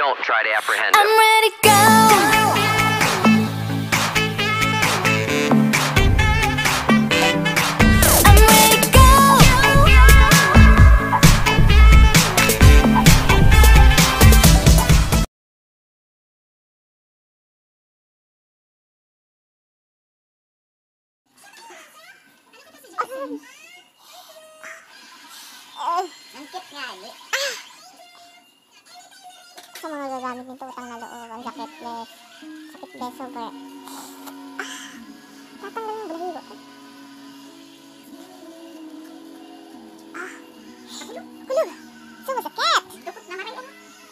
Don't try to apprehend I'm him. ready to go. Ang cute nga eh. Sa mga gagamit nito, utang na loob, ang jaketless, sakit super. Tatanggal yung balahibo ko. Hulog! Sumasakit! Dukot na maray ano?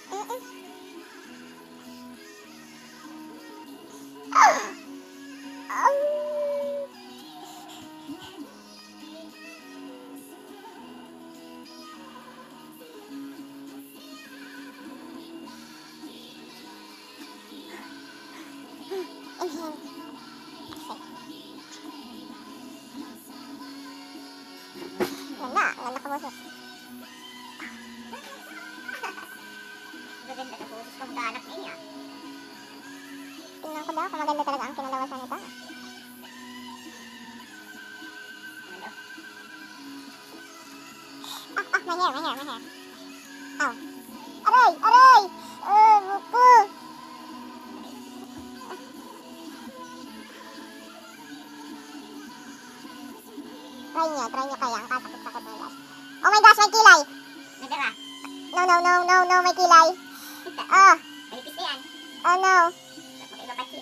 Ganda ka boses. Gaganda ka boses kung ganak na iya. Tingnan ko daw kung maganda talaga ang kinalawasan nito. My hair. Oh. Aray! Buko! Try nyo kaya. Ang kasakit-sakit na guys. Oh my gosh, may kilay! Nadara? No, may kilay. Oh. Malipis na yan. Oh no. Makaibabatsin.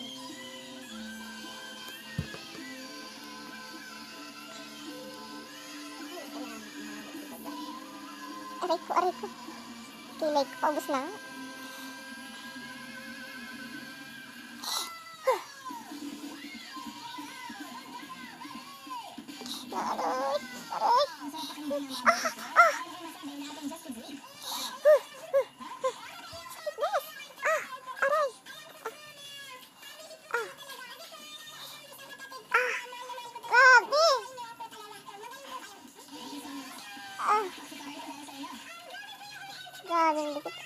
Aray ko. Kilay ko, paubos na. Aray. Grabe ang likit.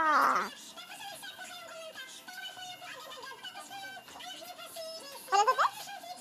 Wala ba ba?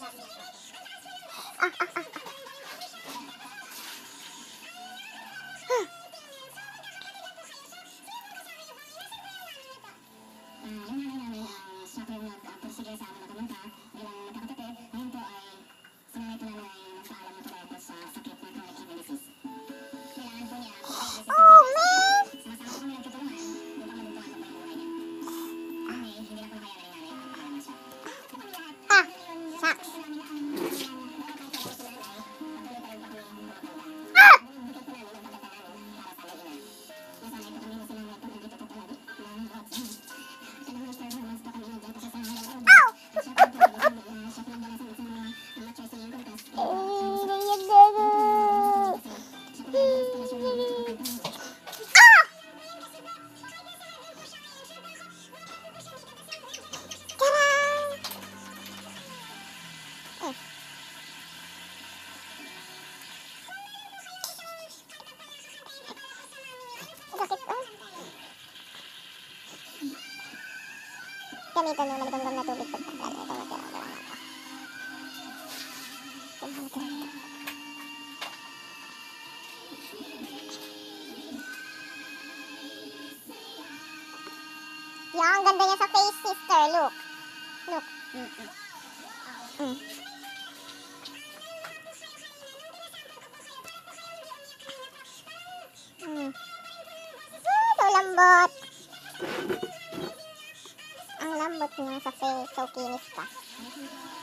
Gamitan mo maligam na tubig pagkakala. Ito matira-tira na ito. Yan, ang ganda niya sa face, sister. Look. So lambot. Ang lambot niya sa face. So kinis ka.